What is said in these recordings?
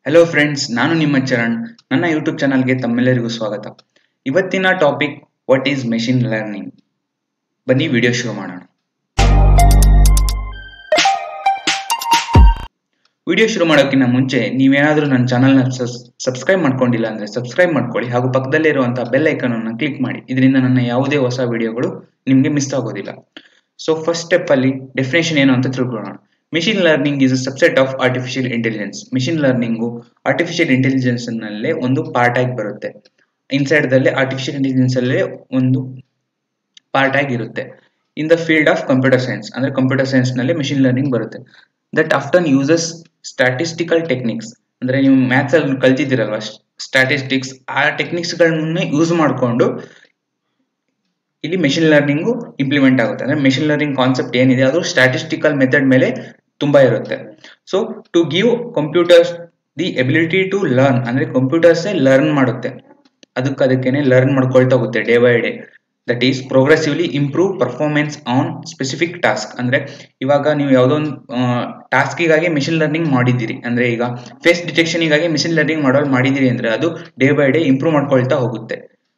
Hello friends, ನಾನು ನಿಮ್ಮ ಚರಣ್. ನನ್ನ ಯೂಟ್ಯೂಬ್ ಚಾನಲ್ಗೆ ತಮ್ಮೆಲ್ಲರಿಗೂ ಸ್ವಾಗತ. ಇವತ್ತಿನ topic what is machine learning. ಬನ್ನಿ ವಿಡಿಯೋ ಶುರು ಮಾಡೋಣ. ವಿಡಿಯೋ ಶುರು ಮಾಡೋಕ್ಕಿಂತ ಮುಂಚೆ ನೀವೇನಾದರೂ ನನ್ನ ಚಾನಲ್ನ ಸಬ್ಸ್ಕ್ರೈಬ್ ಮಾಡ್ಕೊಂಡಿಲ್ಲ ಅಂದರೆ ಸಬ್ಸ್ಕ್ರೈಬ್ ಮಾಡ್ಕೊಳ್ಳಿ ಹಾಗೂ ಪಕ್ಕದಲ್ಲಿರುವಂತಹ ಬೆಲ್ ಐಕನ್ ಅನ್ನು ಕ್ಲಿಕ್ ಮಾಡಿ. ಇದರಿಂದ ನನ್ನ ಯಾವುದೇ ಹೊಸ ವಿಡಿಯೋಗಳು ನಿಮಗೆ ಮಿಸ್ ಆಗೋದಿಲ್ಲ. ಸೊ ಫಸ್ಟ್ ಸ್ಟೆಪ್ ಅಲ್ಲಿ ಡೆಫಿನೇಷನ್ ಏನು ಅಂತ ತಿಳ್ಕೊಳ್ಳೋಣ. Machine learning is a subset of artificial intelligence. Machine learning artificial intelligence ನಲ್ಲೇ ಒಂದು ಪಾರ್ಟ್ ಆಗಿ ಬರುತ್ತೆ. ಇನ್ಸೈಡ್ ದಲ್ಲಿ ಆರ್ಟಿಫಿಷಿಯಲ್ ಇಂಟೆಲಿಜೆನ್ಸ್ ಅಲ್ಲೇ ಒಂದು ಪಾರ್ಟ್ ಆಗಿರುತ್ತೆ. In the field of computer science, ಅಂದ್ರೆ ಕಂಪ್ಯೂಟರ್ ಸೈನ್ಸ್ ನಲ್ಲಿ ಮೆಷಿನ್ ಲರ್ನಿಂಗ್ ಬರುತ್ತೆ. That often uses statistical techniques, ಅಂದ್ರೆ ನೀವು ಮ್ಯಾಥ್ಸ್ ಅಲ್ಲಿ ಕಲ್ತಿದ್ದೀರಲ್ವಾ ಸ್ಟಾಟಿಸ್ಟಿಕ್ಸ್, ಆ ಟೆಕ್ನಿಕ್ಸ್ ಗಳನ್ನ ಯೂಸ್ ಮಾಡಿಕೊಂಡು ಇಲ್ಲಿ ಮೆಷಿನ್ ಲರ್ನಿಂಗ್ ಇಂಪ್ಲಿಮೆಂಟ್ ಆಗುತ್ತೆ. ಅಂದ್ರೆ ಮೆಷಿನ್ ಲರ್ನಿಂಗ್ ಕಾನ್ಸೆಪ್ಟ್ ಏನಿದೆ ಅದು ಸ್ಟಾಟಿಸ್ಟಿಕಲ್ ಮೆಥಡ್ ಮೇಲೆ ತುಂಬಾ ಇರುತ್ತೆ. So to give computers the ability to learn, ಅಂದ್ರೆ ಕಂಪ್ಯೂಟರ್ಸ್ ಲರ್ನ್ ಮಾಡುತ್ತೆ, ಅದಕ್ಕೇನೆ ಲರ್ನ್ ಮಾಡ್ಕೊಳ್ತಾ ಹೋಗುತ್ತೆ day by day. That is progressively improve performance on specific task. ಅಂದ್ರೆ ಇವಾಗ ನೀವು ಯಾವುದೋ ಒಂದು ಟಾಸ್ಕಿಗಾಗಿ ಮೆಷಿನ್ ಲರ್ನಿಂಗ್ ಮಾಡಿದ್ದೀರಿ, ಅಂದ್ರೆ ಈಗ ಫೇಸ್ ಡಿಟೆಕ್ಷನ್ಗಾಗಿ ಮೆಷಿನ್ ಲರ್ನಿಂಗ್ ಮಾಡಿದ್ದೀರಿ ಅಂದ್ರೆ ಅದು ಡೇ ಬೈ ಡೇ ಇಂಪ್ರೂವ್ ಮಾಡ್ಕೊಳ್ತಾ ಹೋಗುತ್ತೆ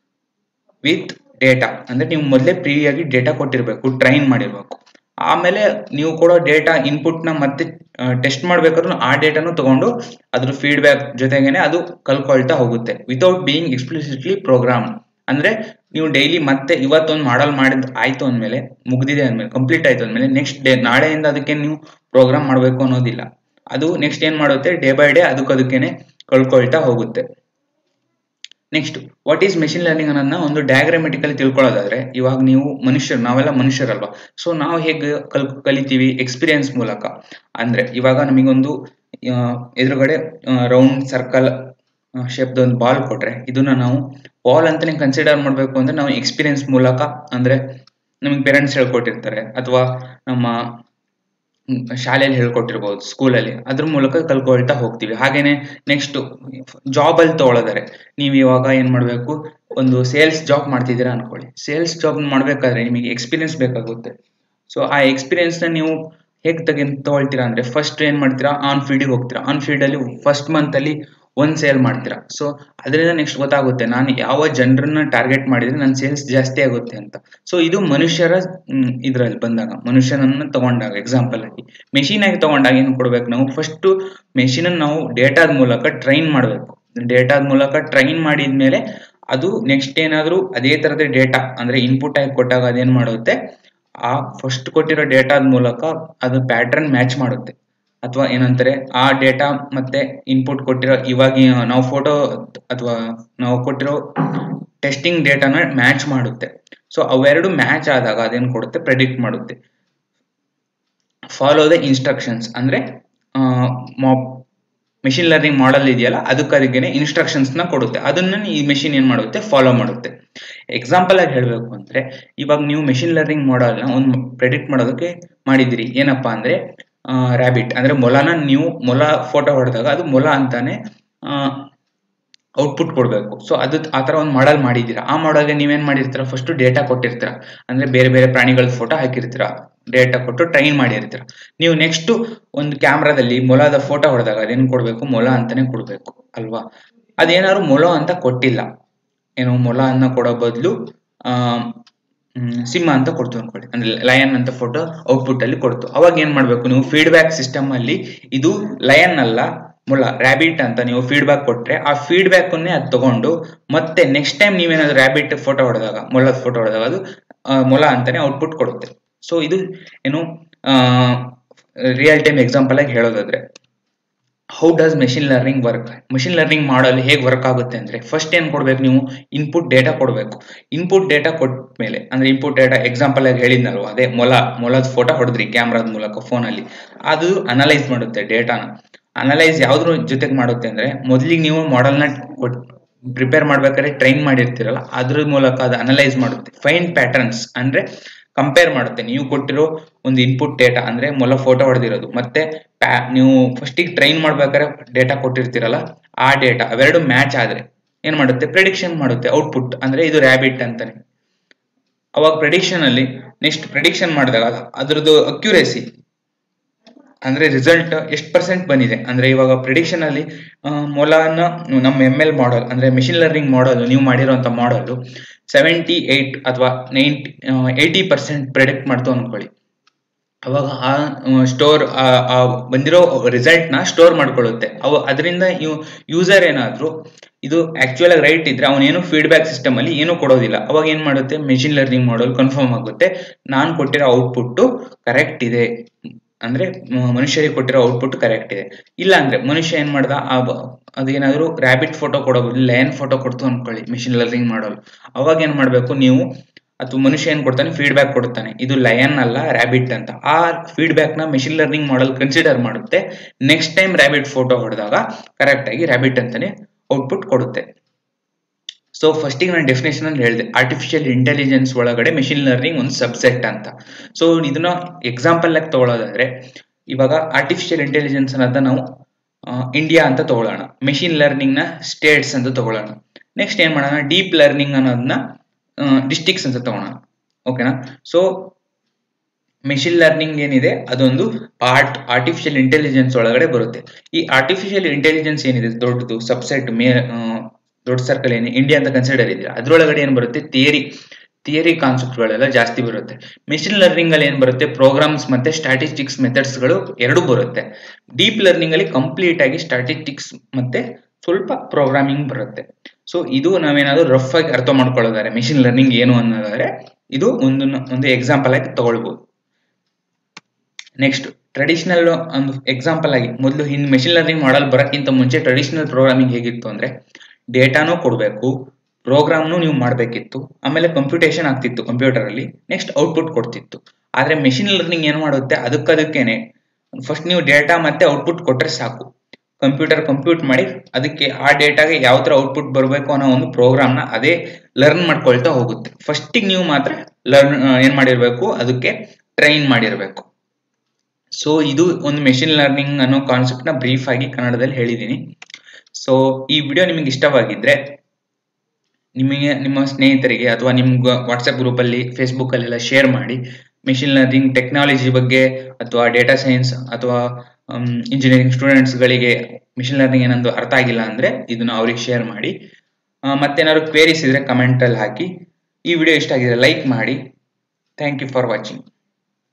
ವಿತ್ ಡೇಟಾ. ಅಂದ್ರೆ ನೀವು ಮೊದಲೇ ಪ್ರೀವಿಯಸ್ ಆಗಿ ಡೇಟಾ ಕೊಟ್ಟಿರ್ಬೇಕು, ಟ್ರೈನ್ ಮಾಡಿರ್ಬೇಕು. ಆಮೇಲೆ ನೀವು ಕೊಡೋ ಡೇಟಾ ಇನ್ಪುಟ್ ನ ಮತ್ತೆ ಟೆಸ್ಟ್ ಮಾಡ್ಬೇಕಾದ್ರೂ ಆ ಡೇಟಾನು ತಗೊಂಡು ಅದ್ರ ಫೀಡ್ಬ್ಯಾಕ್ ಜೊತೆಗೇನೆ ಅದು ಕಲ್ಕೊಳ್ತಾ ಹೋಗುತ್ತೆ ವಿತೌಟ್ ಬೀಯಿಂಗ್ ಎಕ್ಸ್ಪ್ಲಿಸಿಟ್ಲಿ ಪ್ರೋಗ್ರಾಮ್. ಅಂದ್ರೆ ನೀವು ಡೈಲಿ ಮತ್ತೆ ಇವತ್ತೊಂದು ಮಾಡಲ್ ಮಾಡಿದ್ ಆಯ್ತು ಅಂದ್ಮೇಲೆ, ಮುಗ್ದಿದೆ ಅಂದ್ಮೇಲೆ, ಕಂಪ್ಲೀಟ್ ಆಯ್ತು ಅಂದ್ಮೇಲೆ ನೆಕ್ಸ್ಟ್ ಡೇ ನಾಳೆಯಿಂದ ಅದಕ್ಕೆ ನೀವು ಪ್ರೋಗ್ರಾಮ್ ಮಾಡಬೇಕು ಅನ್ನೋದಿಲ್ಲ. ಅದು ನೆಕ್ಸ್ಟ್ ಏನ್ ಮಾಡುತ್ತೆ, ಡೇ ಬೈ ಡೇ ಅದಕ್ಕೇನೆ ಕಲ್ಕೊಳ್ತಾ ಹೋಗುತ್ತೆ. Next what is machine learning ಅನ್ನೋದನ್ನ ಒಂದು ಡಯಾಗ್ರಾಮೆಟಿಕಲಿ ತಿಳ್ಕೊಳ್ಳೋದಾದ್ರೆ, ಇವಾಗ ನೀವು ನಾವೆಲ್ಲ ಮನುಷ್ಯರಲ್ವಾ. ಸೊ ನಾವು ಹೇಗೆ ಕಲಿತೀವಿ, ಎಕ್ಸ್ಪೀರಿಯನ್ಸ್ ಮೂಲಕ. ಅಂದ್ರೆ ಇವಾಗ ನಮಗೊಂದು ಎದುರುಗಡೆ ರೌಂಡ್ ಸರ್ಕಲ್ ಶೇಪ್ ಒಂದು ಬಾಲ್ ಕೊಟ್ರೆ, ಇದನ್ನ ನಾವು ಬಾಲ್ ಅಂತಾನೆ ಕನ್ಸಿಡರ್ ಮಾಡ್ಬೇಕು ಅಂದ್ರೆ ನಾವು ಎಕ್ಸ್ಪೀರಿಯನ್ಸ್ ಮೂಲಕ, ಅಂದ್ರೆ ನಮಗೆ ಪೇರೆಂಟ್ಸ್ ಹೇಳ್ಕೊಟ್ಟಿರ್ತಾರೆ ಅಥವಾ ನಮ್ಮ ಶಾಲೆಯಲ್ಲಿ ಹೇಳ್ಕೊಟ್ಟಿರ್ಬೋದು, ಸ್ಕೂಲಲ್ಲಿ, ಅದ್ರ ಮೂಲಕ ಕಲ್ಕೊಳ್ತಾ ಹೋಗ್ತೀವಿ. ಹಾಗೇನೆ ನೆಕ್ಸ್ಟ್ ಜಾಬ್ ಅಲ್ಲಿ ತಗೊಳ್ಳೋದಾರೆ, ನೀವು ಇವಾಗ ಏನ್ ಮಾಡ್ಬೇಕು, ಒಂದು ಸೇಲ್ಸ್ ಜಾಬ್ ಮಾಡ್ತಿದ್ದೀರಾ ಅನ್ಕೊಳ್ಳಿ. ಸೇಲ್ಸ್ ಜಾಬ್ ಮಾಡ್ಬೇಕಾದ್ರೆ ನಿಮಗೆ ಎಕ್ಸ್ಪೀರಿಯನ್ಸ್ ಬೇಕಾಗುತ್ತೆ. ಸೊ ಆ ಎಕ್ಸ್ಪೀರಿಯನ್ಸ್ ನ ನೀವು ಹೇಗೆ ತಗೊಳ್ತೀರಾ ಅಂದ್ರೆ, ಫಸ್ಟ್ ಏನ್ ಮಾಡ್ತೀರಾ, ಆನ್ ಫೀಲ್ಡ್ ಹೋಗ್ತೀರಾ. ಆನ್ ಫೀಲ್ಡ್ ಅಲ್ಲಿ ಫಸ್ಟ್ ಮಂತ್ ಅಲ್ಲಿ ಒಂದ್ ಸೇಲ್ ಮಾಡ್ತೀರಾ. ಸೊ ಅದರಿಂದ ನೆಕ್ಸ್ಟ್ ಗೊತ್ತಾಗುತ್ತೆ ನಾನು ಯಾವ ಜನರನ್ನ ಟಾರ್ಗೆಟ್ ಮಾಡಿದ್ರೆ ನನ್ನ ಸೇಲ್ಸ್ ಜಾಸ್ತಿ ಆಗುತ್ತೆ ಅಂತ. ಸೊ ಇದು ಮನುಷ್ಯರ ಇದ್ರಲ್ಲಿ ಬಂದಾಗ, ಮನುಷ್ಯನನ್ನ ತಗೊಂಡಾಗ ಎಕ್ಸಾಂಪಲ್ ಆಗಿ. ಮೆಷಿನ್ ಆಗಿ ತಗೊಂಡಾಗ ಏನ್ ಕೊಡ್ಬೇಕು, ನಾವು ಫಸ್ಟ್ ಮೆಷಿನ್ ನಾವು ಡೇಟಾದ ಮೂಲಕ ಟ್ರೈನ್ ಮಾಡ್ಬೇಕು. ಡೇಟಾದ ಮೂಲಕ ಟ್ರೈನ್ ಮಾಡಿದ್ಮೇಲೆ ಅದು ನೆಕ್ಸ್ಟ್ ಏನಾದ್ರು ಅದೇ ತರದ ಡೇಟಾ ಅಂದ್ರೆ ಇನ್ಪುಟ್ ಆಗಿ ಕೊಟ್ಟಾಗ ಅದೇನ್ ಮಾಡುತ್ತೆ, ಆ ಫಸ್ಟ್ ಕೊಟ್ಟಿರೋ ಡೇಟಾದ ಮೂಲಕ ಅದು ಪ್ಯಾಟರ್ನ್ ಮ್ಯಾಚ್ ಮಾಡುತ್ತೆ. ಅಥವಾ ಏನಂತಾರೆ, ಆ ಡೇಟಾ ಮತ್ತೆ ಇನ್ಪುಟ್ ಕೊಟ್ಟಿರೋ ಇವಾಗ ನಾವು ಫೋಟೋ ಅಥವಾ ನಾವು ಕೊಟ್ಟಿರೋ ಟೆಸ್ಟಿಂಗ್ ಡೇಟಾನ ಮ್ಯಾಚ್ ಮಾಡುತ್ತೆ. ಸೊ ಅವೆರಡು ಮ್ಯಾಚ್ ಆದಾಗ ಅದೇನ್ ಕೊಡುತ್ತೆ, ಪ್ರೆಡಿಕ್ಟ್ ಮಾಡುತ್ತೆ. ಫಾಲೋ ದ ಇನ್ಸ್ಟ್ರಕ್ಷನ್ಸ್, ಅಂದ್ರೆ ಮೆಷಿನ್ ಲರ್ನಿಂಗ್ ಮಾಡೆಲ್ ಇದೆಯಲ್ಲ ಅದಕ್ಕೇನೆ ಇನ್ಸ್ಟ್ರಕ್ಷನ್ಸ್ ನ ಕೊಡುತ್ತೆ. ಅದನ್ನ ಈ ಮೆಷಿನ್ ಏನ್ ಮಾಡುತ್ತೆ, ಫಾಲೋ ಮಾಡುತ್ತೆ. ಎಕ್ಸಾಂಪಲ್ ಆಗಿ ಹೇಳ್ಬೇಕು ಅಂದ್ರೆ, ಇವಾಗ ನೀವು ಮೆಷಿನ್ ಲರ್ನಿಂಗ್ ಮಾಡೆಲ್ ನ ಒಂದು ಪ್ರೆಡಿಕ್ಟ್ ಮಾಡೋದಕ್ಕೆ ಮಾಡಿದಿರಿ. ಏನಪ್ಪಾ ಅಂದ್ರೆ ರ್ಯಾಬಿಟ್, ಅಂದ್ರೆ ನೀವು ಮೊಲ ಫೋಟೋ ಹೊಡೆದಾಗ ಅದು ಮೊಲ ಅಂತಾನೆ ಔಟ್ಪುಟ್ ಕೊಡ್ಬೇಕು. ಸೊ ಅದು ಆತರ ಒಂದು ಮಾಡೆಲ್ ಮಾಡಿದೀರಾ. ಆ ಮಾಡೆಲ್ಗೆ ನೀವೇನ್ ಮಾಡಿರ್ತೀರಾ, ಫಸ್ಟ್ ಡೇಟಾ ಕೊಟ್ಟಿರ್ತೀರಾ, ಅಂದ್ರೆ ಬೇರೆ ಬೇರೆ ಪ್ರಾಣಿಗಳ ಫೋಟೋ ಹಾಕಿರ್ತೀರಾ, ಡೇಟಾ ಕೊಟ್ಟು ಟ್ರೈನ್ ಮಾಡಿರ್ತೀರಾ. ನೀವು ನೆಕ್ಸ್ಟ್ ಒಂದು ಕ್ಯಾಮ್ರಾದಲ್ಲಿ ಮೊಲದ ಫೋಟೋ ಹೊಡೆದಾಗ ಅದೇನ್ ಕೊಡ್ಬೇಕು, ಮೊಲ ಅಂತಾನೆ ಕೊಡ್ಬೇಕು ಅಲ್ವಾ. ಅದೇನಾದ್ರು ಮೊಲ ಅಂತ ಕೊಟ್ಟಿಲ್ಲ, ಏನೋ ಮೊಲ ಅನ್ನ ಕೊಡೋ ಬದಲು ಸಿಂಹ ಅಂತ ಕೊಡ್ತು ಅನ್ಕೊಳ್ಳಿ, ಅಂದ್ರೆ ಲಯನ್ ಅಂತ ಫೋಟೋ ಔಟ್ಪುಟ್ ಅಲ್ಲಿ ಕೊಡ್ತು. ಅವಾಗ ಏನ್ ಮಾಡ್ಬೇಕು, ನೀವು ಫೀಡ್ಬ್ಯಾಕ್ ಸಿಸ್ಟಮ್ ಅಲ್ಲಿ ಇದು ಲಯನ್ ಅಲ್ಲ ಮೊಲ, ರ್ಯಾಬಿಟ್ ಅಂತ ನೀವು ಫೀಡ್ಬ್ಯಾಕ್ ಕೊಟ್ರೆ, ಆ ಫೀಡ್ಬ್ಯಾಕ್ ಅನ್ನೇ ಅದು ತಗೊಂಡು ಮತ್ತೆ ನೆಕ್ಸ್ಟ್ ಟೈಮ್ ನೀವೇನಾದ್ರು ರ್ಯಾಬಿಟ್ ಫೋಟೋ ಹೊಡೆದಾಗ, ಮೊಲದ ಫೋಟೋ ಹೊಡೆದಾಗ ಅದು ಮೊಲ ಅಂತಾನೆ ಔಟ್ಪುಟ್ ಕೊಡುತ್ತೆ. ಸೊ ಇದು ಏನು ರಿಯಲ್ ಟೈಮ್ ಎಕ್ಸಾಂಪಲ್ ಆಗಿ ಹೇಳೋದಾದ್ರೆ, how does machine learning work. Machine learning model ಹೇಗೆ ವರ್ಕ್ ಆಗುತ್ತೆ ಅಂದ್ರೆ, ಫಸ್ಟ್ ಏನ್ ಕೊಡ್ಬೇಕು, ನೀವು ಇನ್ಪುಟ್ ಡೇಟಾ ಕೊಡ್ಬೇಕು. ಇನ್ಪುಟ್ ಡೇಟಾ ಕೊಟ್ಮೇಲೆ, ಅಂದ್ರೆ ಇನ್ಪುಟ್ ಡೇಟಾ ಎಕ್ಸಾಂಪಲ್ ಆಗಿ ಹೇಳಿದ್ನಲ್ವ, ಅದೇ ಮೊಲದ ಫೋಟೋ ಹೊಡೆದ್ರಿ ಕ್ಯಾಮ್ರಾದ ಮೂಲಕ ಫೋನ್ ಅಲ್ಲಿ, ಅದು ಅನಲೈಸ್ ಮಾಡುತ್ತೆ ಡೇಟಾನ. ಅನಲೈಸ್ ಯಾವ್ದ್ರ ಜೊತೆಗೆ ಮಾಡುತ್ತೆ ಅಂದ್ರೆ, ಮೊದಲಿಗೆ ನೀವು ಮಾಡೆಲ್ ನ ಪ್ರಿಪೇರ್ ಮಾಡ್ಬೇಕಾದ್ರೆ ಟ್ರೈನ್ ಮಾಡಿರ್ತೀರಲ್ಲ, ಅದ್ರ ಮೂಲಕ ಅದು ಅನಲೈಸ್ ಮಾಡುತ್ತೆ. ಫೈಂಡ್ ಪ್ಯಾಟರ್ನ್ಸ್, ಅಂದ್ರೆ ಕಂಪೇರ್ ಮಾಡುತ್ತೆ. ನೀವು ಕೊಟ್ಟಿರೋ ಒಂದು ಇನ್ಪುಟ್ ಡೇಟಾ, ಅಂದ್ರೆ ಮೊಲ ಫೋಟೋ ಹೊಡೆದಿರೋದು, ಮತ್ತೆ ನೀವು ಫಸ್ಟಿಗೆ ಟ್ರೈನ್ ಮಾಡ್ಬೇಕಾದ್ರೆ ಡೇಟಾ ಕೊಟ್ಟಿರ್ತೀರಲ್ಲ, ಆ ಡೇಟಾ ಅವೆರಡು ಮ್ಯಾಚ್ ಆದ್ರೆ ಏನ್ ಮಾಡುತ್ತೆ, ಪ್ರೆಡಿಕ್ಷನ್ ಮಾಡುತ್ತೆ ಔಟ್ಪುಟ್, ಅಂದ್ರೆ ಇದು ರ್ಯಾಬಿಟ್ ಅಂತಾನೆ. ಅವಾಗ ಪ್ರೆಡಿಕ್ಷನ್ ಅಲ್ಲಿ ನೆಕ್ಸ್ಟ್ ಪ್ರೆಡಿಕ್ಷನ್ ಮಾಡಿದಾಗ ಅದ್ರದ್ದು ಅಕ್ಯುರೇಸಿ ಅಂದ್ರೆ ರಿಸಲ್ಟ್ ಎಷ್ಟು ಪರ್ಸೆಂಟ್ ಬಂದಿದೆ ಅಂದ್ರೆ ಇವಾಗ ಪ್ರಿಡಿಕ್ಷನ್ ಅಲ್ಲಿ ಮೊಲಾನ ನಮ್ಮ ML ಮಾಡೆಲ್ ಅಂದ್ರೆ ಮೆಷಿನ್ ಲರ್ನಿಂಗ್ ಮಾಡೆಲ್ ನೀವು ಮಾಡಿರುವಂತ ಮಾಡೆಲ್ 78 ಅಥವಾ 80% ಪ್ರೆಡಿಕ್ಟ್ ಮಾಡ್ತು ಅನ್ಕೊಳ್ಳಿ. ಅವಾಗ ಆ ಸ್ಟೋರ್ ಬಂದಿರೋ ರಿಸಲ್ಟ್ ನ ಸ್ಟೋರ್ ಮಾಡ್ಕೊಳ್ಳುತ್ತೆ. ಅದರಿಂದ ಯೂಸರ್ ಏನಾದ್ರು ಇದು ಆಕ್ಚುಯಲ್ ಆಗಿ ರೈಟ್ ಇದ್ರೆ ಅವನೇನು ಫೀಡ್ಬ್ಯಾಕ್ ಸಿಸ್ಟಮ್ ಅಲ್ಲಿ ಏನು ಕೊಡೋದಿಲ್ಲ. ಅವಾಗ ಏನ್ ಮಾಡುತ್ತೆ, ಮೆಷಿನ್ ಲರ್ನಿಂಗ್ ಮಾಡೆಲ್ ಕನ್ಫರ್ಮ್ ಆಗುತ್ತೆ ನಾನ್ ಕೊಟ್ಟಿರೋ ಔಟ್ಪುಟ್ ಕರೆಕ್ಟ್ ಇದೆ, ಅಂದ್ರೆ ಮನುಷ್ಯರಿಗೆ ಕೊಟ್ಟಿರೋ ಔಟ್ಪುಟ್ ಕರೆಕ್ಟ್ ಇದೆ. ಇಲ್ಲ ಅಂದ್ರೆ ಮನುಷ್ಯ ಏನ್ ಮಾಡ್ದ, ಅದೇನಾದ್ರು ರ್ಯಾಬಿಟ್ ಫೋಟೋ ಕೊಡೋದು ಲಯನ್ ಫೋಟೋ ಕೊಡ್ತು ಅನ್ಕೊಳ್ಳಿ ಮೆಷಿನ್ ಲರ್ನಿಂಗ್ ಮಾಡೆಲ್, ಅವಾಗ ಏನ್ ಮಾಡ್ಬೇಕು ನೀವು, ಅಥವಾ ಮನುಷ್ಯ ಏನ್ ಕೊಡ್ತಾನೆ ಫೀಡ್ಬ್ಯಾಕ್ ಕೊಡ್ತಾನೆ ಇದು ಲಯನ್ ಅಲ್ಲ ರ್ಯಾಬಿಟ್ ಅಂತ. ಆ ಫೀಡ್ಬ್ಯಾಕ್ ನ ಮೆಷಿನ್ ಲರ್ನಿಂಗ್ ಮಾಡೆಲ್ ಕನ್ಸಿಡರ್ ಮಾಡುತ್ತೆ. ನೆಕ್ಸ್ಟ್ ಟೈಮ್ ರ್ಯಾಬಿಟ್ ಫೋಟೋ ಹೊಡೆದಾಗ ಕರೆಕ್ಟ್ ಆಗಿ ರ್ಯಾಬಿಟ್ ಅಂತಾನೆ ಔಟ್ಪುಟ್ ಕೊಡುತ್ತೆ. ಸೊ ಫಸ್ಟಿಗೆ ನಾನು ಡೆಫಿನೇಷನ್ ಅಲ್ಲಿ ಹೇಳಿದೆ, ಆರ್ಟಿಫಿಷಿಯಲ್ ಇಂಟೆಲಿಜೆನ್ಸ್ ಒಳಗಡೆ ಮೆಷಿನ್ ಲರ್ನಿಂಗ್ ಒಂದು ಸಬ್ಸೆಟ್ ಅಂತ. ಸೊ ಇದನ್ನ ಎಕ್ಸಾಂಪಲ್ ಆಗಿ ತಗೊಳ್ಳೋದಾದ್ರೆ, ಇವಾಗ ಆರ್ಟಿಫಿಷಿಯಲ್ ಇಂಟೆಲಿಜೆನ್ಸ್ ಅನ್ನೋದನ್ನ ನಾವು ಇಂಡಿಯಾ ಅಂತ ತಗೊಳ್ಳೋಣ, ಮೆಷಿನ್ ಲರ್ನಿಂಗ್ ನ ಸ್ಟೇಟ್ಸ್ ಅಂತ ತಗೊಳ್ಳೋಣ. ನೆಕ್ಸ್ಟ್ ಏನ್ ಮಾಡೋಣ, ಡೀಪ್ ಲರ್ನಿಂಗ್ ಅನ್ನೋದನ್ನ ಡಿಸ್ಟಿಕ್ಸ್ ಅಂತ ತಗೋಣ. ಓಕೆನಾ? ಸೊ ಮೆಷಿನ್ ಲರ್ನಿಂಗ್ ಏನಿದೆ ಅದೊಂದು ಪಾರ್ಟ್ ಆರ್ಟಿಫಿಷಿಯಲ್ ಇಂಟೆಲಿಜೆನ್ಸ್ ಒಳಗಡೆ ಬರುತ್ತೆ. ಈ ಆರ್ಟಿಫಿಷಿಯಲ್ ಇಂಟೆಲಿಜೆನ್ಸ್ ಏನಿದೆ ದೊಡ್ಡದು ಸಬ್ಸೆಟ್ ದೊಡ್ಡ ಸರ್ಕಲ್ ಏನು ಇಂಡಿಯಾ ಅಂತ ಕನ್ಸಿಡರ್ ಇದೆ, ಅದ್ರೊಳಗಡೆ ಏನ್ ಬರುತ್ತೆ, ಥಿಯರಿ ಕಾನ್ಸೆಪ್ಟ್ ಗಳೆಲ್ಲ ಜಾಸ್ತಿ ಬರುತ್ತೆ. ಮೆಷಿನ್ ಲರ್ನಿಂಗ್ ಅಲ್ಲಿ ಏನ್ ಬರುತ್ತೆ, ಪ್ರೋಗ್ರಾಮ್ಸ್ ಮತ್ತೆ ಸ್ಟಾಟಿಸ್ಟಿಕ್ಸ್ ಮೆಥಡ್ಸ್ ಗಳು ಎರಡು ಬರುತ್ತೆ. ಡೀಪ್ ಲರ್ನಿಂಗ್ ಅಲ್ಲಿ ಕಂಪ್ಲೀಟ್ ಆಗಿ ಸ್ಟಾಟಿಸ್ಟಿಕ್ಸ್ ಮತ್ತೆ ಸ್ವಲ್ಪ ಪ್ರೋಗ್ರಾಮಿಂಗ್ ಬರುತ್ತೆ. ಸೊ ಇದು ನಾವೇನಾದ್ರೂ ರಫ್ ಆಗಿ ಅರ್ಥ ಮಾಡ್ಕೊಳ್ಳೋದಾದ್ರೆ ಮೆಷಿನ್ ಲರ್ನಿಂಗ್ ಏನು ಅನ್ನೋದಾದ್ರೆ ಇದು ಒಂದು ಎಕ್ಸಾಂಪಲ್ ಆಗಿ ತಗೊಳ್ಬಹುದು. ನೆಕ್ಸ್ಟ್ ಟ್ರೆಡಿಷನಲ್ ಒಂದು ಎಕ್ಸಾಂಪಲ್ ಆಗಿ, ಮೊದಲು ಮೆಷಿನ್ ಲರ್ನಿಂಗ್ ಮಾಡಲ್ ಬರೋಕ್ಕಿಂತ ಮುಂಚೆ ಟ್ರೆಡಿಷನಲ್ ಪ್ರೋಗ್ರಾಮಿಂಗ್ ಹೇಗಿತ್ತು ಅಂದ್ರೆ, ಡೇಟಾನೂ ಕೊಡಬೇಕು, ಪ್ರೋಗ್ರಾಮ್ನು ನೀವು ಮಾಡಬೇಕಿತ್ತು, ಆಮೇಲೆ ಕಂಪ್ಯೂಟೇಷನ್ ಆಗ್ತಿತ್ತು ಕಂಪ್ಯೂಟರ್ ಅಲ್ಲಿ, ನೆಕ್ಸ್ಟ್ ಔಟ್ಪುಟ್ ಕೊಡ್ತಿತ್ತು. ಆದ್ರೆ ಮೆಷಿನ್ ಲರ್ನಿಂಗ್ ಏನ್ ಮಾಡುತ್ತೆ, ಅದಕ್ಕೇನೆ ಫಸ್ಟ್ ನೀವು ಡೇಟಾ ಮತ್ತೆ ಔಟ್ಪುಟ್ ಕೊಟ್ರೆ ಸಾಕು, ಕಂಪ್ಯೂಟರ್ ಕಂಪ್ಯೂಟ್ ಮಾಡಿ ಅದಕ್ಕೆ ಆ ಡೇಟಾಗೆ ಯಾವ ತರ ಔಟ್ಪುಟ್ ಬರಬೇಕು ಅನ್ನೋ ಒಂದು ಪ್ರೋಗ್ರಾಮ್ ನ ಅದೇ ಲರ್ನ್ ಮಾಡ್ಕೊಳ್ತಾ ಹೋಗುತ್ತೆ. ಫಸ್ಟಿಗೆ ನೀವು ಮಾತ್ರ ಏನ್ ಮಾಡಿರ್ಬೇಕು, ಅದಕ್ಕೆ ಟ್ರೈನ್ ಮಾಡಿರ್ಬೇಕು. ಸೊ ಇದು ಒಂದು ಮೆಷಿನ್ ಲರ್ನಿಂಗ್ ಅನ್ನೋ ಕಾನ್ಸೆಪ್ಟ್ ನ ಬ್ರೀಫ್ ಆಗಿ ಕನ್ನಡದಲ್ಲಿ ಹೇಳಿದೀನಿ. ಸೊ ಈ ವಿಡಿಯೋ ನಿಮಗೆ ಇಷ್ಟವಾಗಿದ್ರೆ ನಿಮಗೆ ನಿಮ್ಮ ಸ್ನೇಹಿತರಿಗೆ ಅಥವಾ ನಿಮ್ಗೆ ವಾಟ್ಸ್ಆಪ್ ಗ್ರೂಪ್ ಅಲ್ಲಿ ಫೇಸ್ಬುಕ್ ಅಲ್ಲೆಲ್ಲ ಶೇರ್ ಮಾಡಿ. ಮೆಷಿನ್ ಲರ್ನಿಂಗ್ ಟೆಕ್ನಾಲಜಿ ಬಗ್ಗೆ ಅಥವಾ ಡೇಟಾ ಸೈನ್ಸ್ ಅಥವಾ ಇಂಜಿನಿಯರಿಂಗ್ ಸ್ಟೂಡೆಂಟ್ಸ್ ಗಳಿಗೆ ಮೆಷಿನ್ ಲರ್ನಿಂಗ್ ಏನಂದು ಅರ್ಥ ಆಗಿಲ್ಲ ಅಂದ್ರೆ ಇದನ್ನ ಅವ್ರಿಗೆ ಶೇರ್ ಮಾಡಿ. ಮತ್ತೇನಾದ್ರು ಕ್ವೇರೀಸ್ ಇದ್ರೆ ಕಮೆಂಟ್ ಅಲ್ಲಿ ಹಾಕಿ. ಈ ವಿಡಿಯೋ ಇಷ್ಟ ಆಗಿದೆ ಲೈಕ್ ಮಾಡಿ. Thank you for watching.